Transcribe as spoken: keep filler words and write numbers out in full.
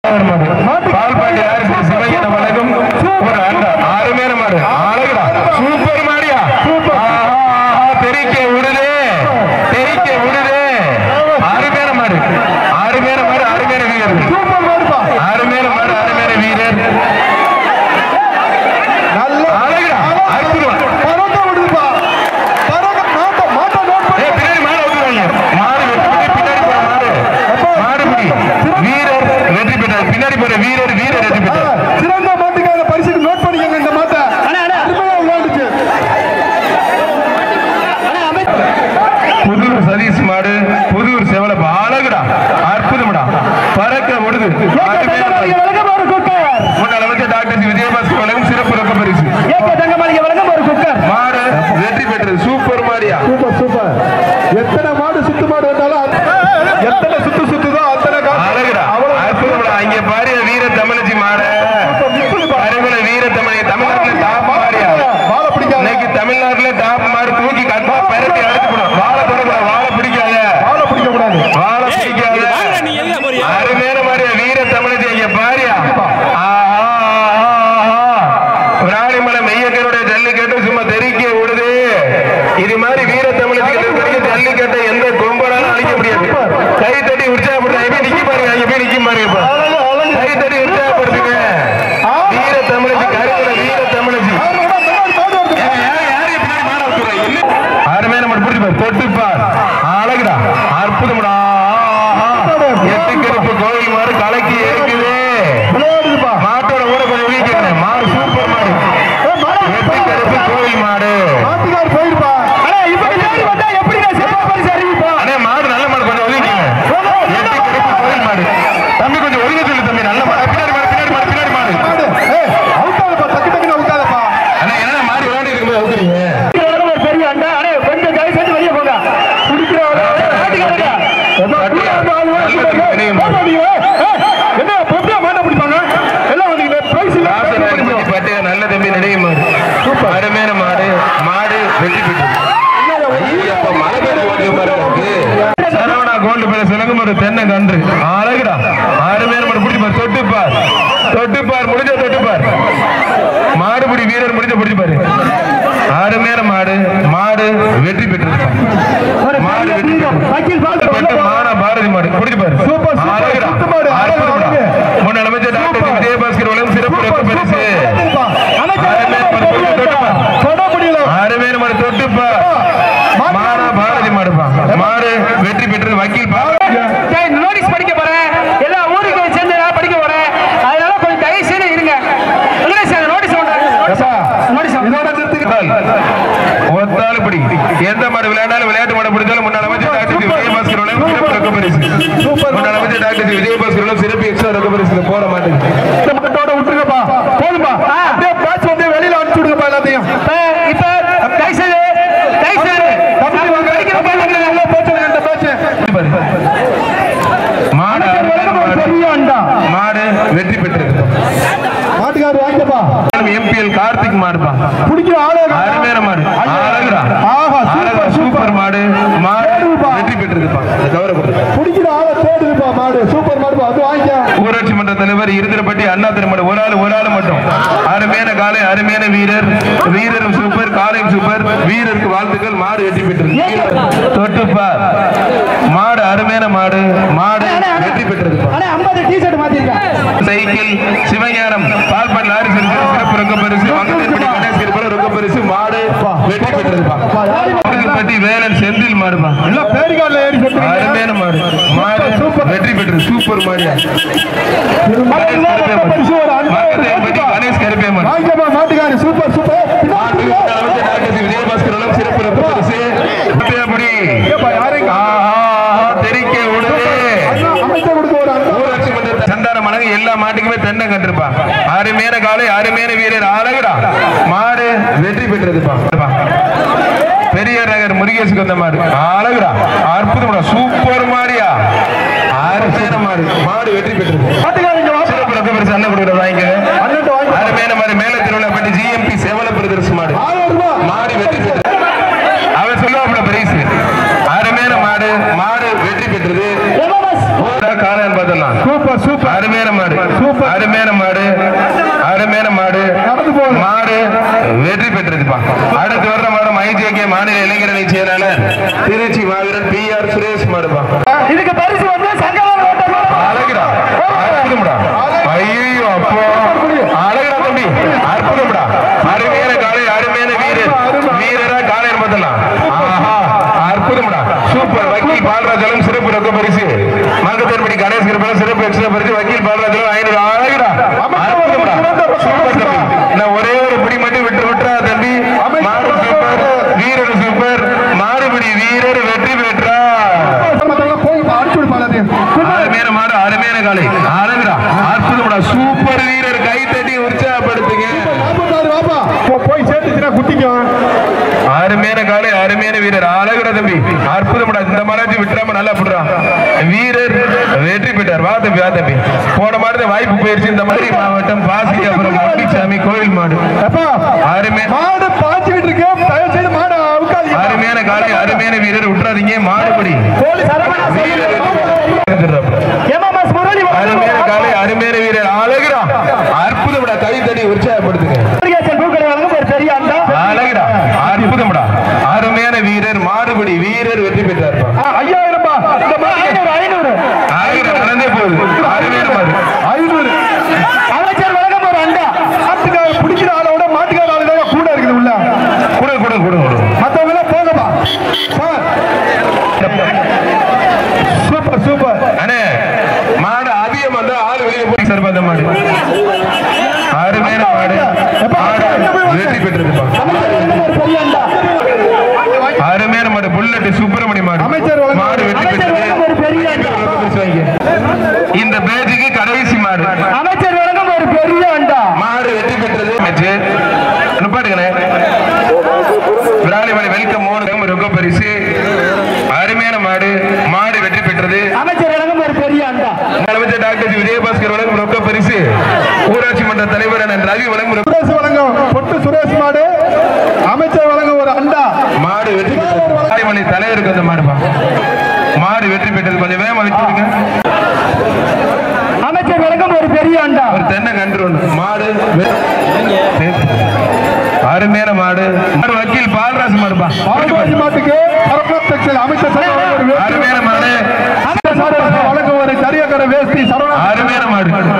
Palpandi RC சிவகண வழங்கும் ஒரு அருமையான மாடு. அழகுடா, சூப்பர் மாடியா, தெரிக்க விடுது தெரிக்க விடுது. அருமையான மாடு, அருமையான மாடு, அருமையான வீரர், அருமையான மாடு, அருமையான வீரர். வீரர் வீரர் சிறந்த மாட்டுக்கான பரிசுக்கு நோட் பண்ணிக்கங்க. இந்த மாட்டை புதூர் சதீஷ் மாடு, புதூர் செவலப்ப. அழகுடா, அற்புதம்டா, பறக்க விடுது. முன்னாள் அமைச்சர் டாக்டர் விஜயபாஸ்கர் வழங்கும் சிறப்பு ரொக்க பரிசு. மாடு வெற்றி பெற்றது. சூப்பர் மாடியா, சூப்பர் சூப்பர். எத்தனை மாடு சுத்து மாடு வந்தாலும் எத்தனை சுத்து சுத்துதோ அத்தனை அழகுடா, அற்புதம்டா. இங்க பாரு வீர தமிழச்சி மாடு, வீர தமிழ் தமிழ்நாட்டுல டாப் மாடியா. இன்னைக்கு தமிழ்நாட்டுல டாப் மாடு தூக்கி கட்டா பரட்டி அடிச்சுக்கணும். வாழை தொடக்கூடாது, வாழை பிடிக்காத, வாழை பிடிக்க கூடாது, வாழை பிடிக்காத. அருமையான மாடியா வீர தமிழச்சி. இங்க பாரியா, ராணிமலை மெய்யக்கருடைய ஜல்லிக்கட்டு சும்மா தெரிக்க விடுது. இது மாதிரி வீர தமிழச்சி ஜல்லிக்கட்டை எந்த கொம்பனாலும் அழிக்க முடியாது. கை தட்டி உற்சாகப்படுத்த நிக்க பாருங்க, அங்க போய் நிக்க பாருங்க. கை தட்டி உற்சாகப்படுத்துங்க. வீர தமிழச்சி, கருத்துல வீர தமிழச்சி. அருமையான மாடு, பிடிச்சு தொட்டுப்பார். அழகுடா, அற்புதம்டா. எட்டு கருப்பு கோவில் மாடு கலக்கி இருக்குது. மாட்டோட கூட கொஞ்சம் வீழ்ச்சி. மாடு சூப்பர் மாடு, எட்டு கருப்பு கோவில் மாடு. மாடு நல்ல மாடு, கொஞ்சம் ஒதுக்கிங்க. எட்டு கருப்பு கோவில் மாடு. தம்பி கொஞ்சம் ஒதுங்க சொல்லு தம்பி. நல்ல மாடு, பின்னாடி மாடு, பின்னாடி மாடு, பின்னாடி மாடு. அண்ணா என்ன மாடு விளையாண்டு இருக்கும்போது அவுக்குறீங்க? பெரிய அண்டா அண்ணே, கொஞ்சம் கை சேர்த்து வெளியே போங்க. நல்ல தம்பி நினைவு மாடு, அருமையான மாடு. மாடு வெற்றி பெற்றது. சரவணா கோல்டு பேர சிலங்குமாடு தென்னை கன்று. அழகுடா, அருமையான மாடு. பிடிச்சுப்பார், தொட்டுப்பார், தொட்டுப்பார், முடிஞ்ச தொட்டுப்பார். மாடுபிடி வீரர் முடிஞ்ச பிடிச்சுப்பாரு. அருமையான மாடு. மாடு வெற்றி பெற்றது. மாடு வெற்றி பெற்று மானா பாரதி மாடு பிடிச்சுப்பாரு. அழகுடா, முன்னாள் அமைச்சர் டாக்டர் விஜயபாஸ்கர் வழங்கும் சிறப்பு ரொக்க பரிசு. அருமையான மாடு, தொட்டுப்பார். மானா பாரதி மாடுப்பா. மாடு வெற்றி பெற்றது. வக்கீல் நோட்டீஸ் படிக்க போறேன். எல்லா ஊருக்கு சேர்ந்து படிக்க போறேன். அதனால கொஞ்சம் தயவு செய்து இருங்க. ஒத்தாலுப்படி எந்த மாடு விளையாடாலும் விளையாட்டு மாடு பிடிச்சாலும் முன்னாள் அமைச்சர் டாக்டர் விஜயபாஸ்கர் சிறப்பு ரொக்க பரிசு. முன்னாள் அமைச்சர் டாக்டர் விஜயபாஸ்கர் சிறப்பு எக்ஸ்ட்ரா ரொக்க பரிசு போட மாட்டேங்க. விட்டுருங்கப்பா, போதும்பா. வெளியில அனுப்பிச்சு விடுங்கப்பா எல்லாத்தையும். இப்ப தயவு செய்து தயவு செய்து மாடு வெற்றி பெற்றது. மாட்டுக்காரு வாங்கிப்பா. எம்பிஎல் கார்த்திக் மாடுப்பா. பிடிக்கிற ஆளு அருமையான மாடு. அழகுடா, சூப்பர் மாடு. மாடு வெற்றி பெற்றதுப்பா. பிடிக்கிற ஆளை தேடுதுப்பா. மாடு சூப்பர் மாடுப்பா. அது வாங்கிக்க. ஊராட்சி மன்ற தலைவர் இருந்திரப்பட்டி அண்ணா திருமணம். ஒரு ஆள் ஒரு ஆள் மட்டும். அருமையான காலை, அருமையான வீரர். வீரரும் சூப்பர், காலையும் சூப்பர். வீரருக்கு வாழ்த்துக்கள். மாடு வெற்றி பெற்றது. தொட்டுப்பா. மாடு அருமையான மாடு. மாடு வெற்றி பெற்றது. சைக்கிள் சிவஞானம் பால்பாண்டி லாரி சிறப்பு ரொக்க பரிசு. ரொக்க பரிசு. மாடு வெற்றி பெற்றது. வேலன் செந்தில் மாடுப்பா. அருமையான மாடு. மாடு வெற்றி பெற்றது. சூப்பர் மாடியா. கணேஷ் கருப்பே மாடு. Super super. விஜயபாஸ்கர் சிறப்பு ரொக்க பரிசு. தெரிக்க விடுது. சந்தான மலங்க எல்லா மாட்டுக்குமே தென்னை கண்டிருப்பா. அருமையான காலை, அருமையான வீரர். அழகுடா, மாடு வெற்றி பெற்றதுப்பா. பெரிய நகர் முருகேசுக்கு வந்த மாடு. அழகுடா, அற்புதம், சூப்பர் மாடியா. அருமையான மாடு. மாடு வெற்றி பெற்றது. சிறப்பு ரொக்க பரிசு அண்ணன் கொடுக்குற வாங்கிக்க. அருமையான மாடு. மேல திருவிழாப்பட்டி ஜிஎம்பி செவல பிரதர்ஸ் மாடு. மாடு வெற்றி பெற்றது. அவன் சொல்லுவாப்புல பரிசு. அருமையான மாடு. மாடு வெற்றி பெற்றது. காலையில் பார்த்தலாம். Super super. அருமையான மாடு. மாடு அருமையான மாடு அருமையான மாடு மாடு வெற்றி பெற்றதுப்பா. அடுத்து வர்ற மாடு ஐஜேகே மாநில இளைஞர் அணி செயலாளர் திருச்சி மாவீரன் பி ஆர் சுரேஷ் மாடுப்பா. இதுக்கு பரிசு வந்து அழகுடா அற்புதம்டா. ஐயோ அப்போ அழகுடா தம்பி அற்புதம்டா. அருமையான காலை அருமையான வீரர் வீரரா காலை பார்த்தலாம். ஆஹா அற்புதம்டா சூப்பர். வக்கீல் பாலராஜலம் சிறப்பு ரொக்க பரிசு மங்கத்தேர்படி கணேஷ் கிருப்பன் சிறப்பு எக்ஸ்ட்ரா பரிசு வக்கீல் பாலராஜலம் ஐநூறு. அழகுடா அற்புதம்டா சூப்பர் தம்பி. நான் ஒரே ஒரு பிடி மட்டும் விட்டு விட்டுறா தம்பி. மாடு சூப்பர் வீரர் சூப்பர் மாறுபடி வீரர் வெற்றி பெற்றா. அருமையான மாடு அருமையான காலை அழகுடா அற்புதம்டா சூப்பர் வீரர். கை தட்டி உற்சாகப்படுத்துங்க. போய் சேர்த்துச்சுன்னா குட்டிக்கும். அருமையான காலை அருமையான வீரர் அழகுடா தம்பி அற்புதம்டா. இந்த மாதிரி விட்டுறாம நல்லா போடுறான் வீரர் வெற்றி பெற்றார். வா தம்பி வா தம்பி. போன மாதிரி வாய்ப்பு போயிருச்சு. இந்த மாதிரி மாவட்டம் பாசிக்காபுரம் முனிசாமி கோவில் மாடு அருமையான மாடு பாய்ச்சிட்டு இருக்கு. அருமையான காலை அருமையான வீரர் விட்டுறாதீங்க. மாடுபடி அருமையான காலை அருமையான வீரர் அழகுடா அற்புதம்டா. கை தட்டி உற்சாகப்படுத்துங்க. அழகுடா அற்புதம்டா அருமையான வீரர் மாடுபடி வீரர் வெற்றி பெற்றார். ஐயாயிரம் நடந்தே போகுது. அருமையான மாடு ஐநூறு. அமைச்சர் வழக்கம் ஒரு அண்டா பிடிக்கிற ஆளோட மாட்டுக்கார ஆளுங்க கூட இருக்குது. உள்ள கூட கூட கூட மற்றவங்க எல்லாம் போகப்பா. சூப்பர் சூப்பர் அண்ணே. மாடு அதிகம் வந்து ஆள் வெளியே போய் சர்பந்த மாடு அருமையான மாடு வெற்றி பெற்றது. அருமையான மாடு புல்லட் சுப்பிரமணிய மாடு மாடு வெற்றி பெற்றது. இந்த பேஜுக்கு கடைசி மாடு அமைச்சர் வழங்கும் ஒரு பெரிய அண்டா மாடு வெற்றி பெற்றது. விராலிமணி வெல்கம் மூணு ரொக்க பரிசு அருமையான மாடு மாடு வெற்றி பெற்றது. அமைச்சர் வழங்கும் ஒரு பெரிய அண்டா அமைச்சர் டாக்டர் விஜயபாஸ்கர் வழங்கும் ரொக்க பரிசு ஊராட்சி மன்ற தலைவர் ரவி வழங்கும் சுரேஷ் வழங்கும் பொட்டு சுரேஷ் மாடு அமைச்சர் வழங்கும் ஒரு அண்டா மாடு வெற்றி பெற்றது. விராலிமணி தலைவருக்கு அந்த மாடுப்பா மாடு வெற்றி பெற்றது. கொஞ்சம் வேகமா வச்சுடுங்க. அமைச்சர் வழங்கும் ஒரு பெரிய அண்டா ஒரு தென்னை கன்று ஒன்று மாடு அருமையான மாடு வக்கீல் பாலராஜ் மாடுப்பா. மாட்டுக்கு அருமையான மாடு வழங்கும் ஒரு கரியக்கரை வேஸ்தி அருமையான மாடு